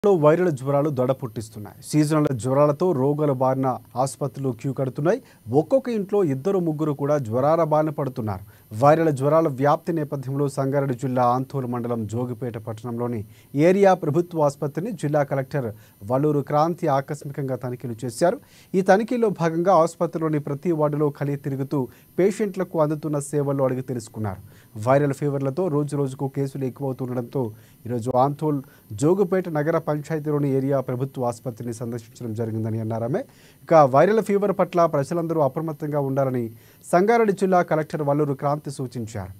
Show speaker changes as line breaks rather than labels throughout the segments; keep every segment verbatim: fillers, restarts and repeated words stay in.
Viral జ్వరాలు దడ పుట్టిస్తున్నాయి. Seasonal జ్వరాలతో రోగుల బారిన ఆసుపత్రులు క్యూ కడుతున్నాయి. ఒక్కొక్క ఇంట్లో ఇద్దరు ముగ్గురు కూడా జ్వరాల బారిన పడుతున్నారు. వైరల్ జ్వరాల వ్యాప్తి నేపథ్యంలో సంగారెడ్డి జిల్లా ఆంతూరు మండలం జోగిపేట పట్టణంలోని ఏరియా ప్రభుత్వ ఆసుపత్రిని జిల్లా కలెక్టర్ వల్లూరు క్రాంతి ఆకస్మికంగా తనిఖీలు చేశారు. ఈ తనిఖీలో భాగంగా ఆసుపత్రిలోని ప్రతి వార్డులో ఖాళీ తిరుగుతూ పేషెంట్లకు అందుతున్న సేవలు అడిగి తెలుసుకున్నారు. వైరల్ ఫీవర్లతో రోజు రోజుకు కేసులు ఎక్కువవుతుండటంతో ఈరోజు ఆంతూరు జోగిపేట నగర పంచాయతీలోని ఏరియా ప్రభుత్వ ఆసుపత్రిని సందర్శించడం జరిగిందని అన్నారామె. ఇక వైరల్ ఫీవర్ పట్ల ప్రజలందరూ అప్రమత్తంగా ఉండాలని సంగారెడ్డి జిల్లా కలెక్టర్ వల్లూరు క్రాంతి సూచించారు.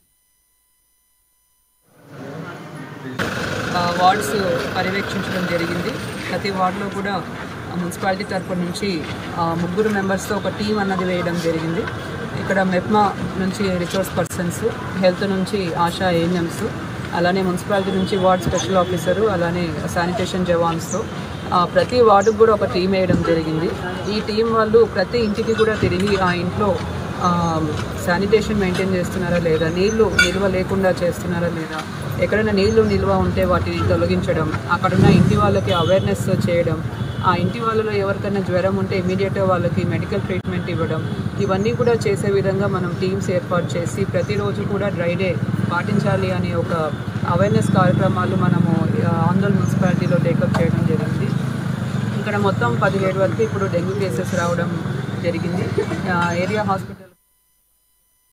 వార్డ్స్ పర్యవేక్షించడం జరిగింది. ప్రతి వార్డులో కూడా మున్సిపాలిటీ తరఫు నుంచి ముగ్గురు మెంబర్స్తో ఒక టీం అన్నది వేయడం జరిగింది. ఇక్కడ మెప్మా నుంచి రిసోర్స్ పర్సన్స్, హెల్త్ నుంచి ఆశా ఏఎన్ఎంస్, అలానే మున్సిపాలిటీ నుంచి వార్డ్ స్పెషల్ ఆఫీసరు, అలానే శానిటేషన్ జవాన్స్తో ప్రతి వార్డుకు కూడా ఒక టీం వేయడం జరిగింది. ఈ టీం వాళ్ళు ప్రతి ఇంటికి కూడా తిరిగి ఆ ఇంట్లో శానిటేషన్ మెయింటైన్ చేస్తున్నారా లేదా, నీళ్లు నిల్వ లేకుండా చేస్తున్నారా లేదా, ఎక్కడైనా నీళ్లు నిల్వ ఉంటే వాటిని తొలగించడం, అక్కడున్న ఇంటి వాళ్ళకి అవేర్నెస్ చేయడం, ఆ ఇంటి వాళ్ళలో ఎవరికైనా జ్వరం ఉంటే ఇమీడియట్గా వాళ్ళకి మెడికల్ ట్రీట్మెంట్ ఇవ్వడం, ఇవన్నీ కూడా చేసే విధంగా మనం టీమ్స్ ఏర్పాటు చేసి ప్రతిరోజు కూడా డ్రై డే పాటించాలి అనే ఒక అవేర్నెస్ కార్యక్రమాలు మనము ఆందోళన మున్సిపాలిటీలో టేకప్ చేయడం జరిగింది. ఇక్కడ మొత్తం పదిహేడు వరకు ఇప్పుడు డెంగ్యూ కేసెస్ రావడం జరిగింది. Area hospital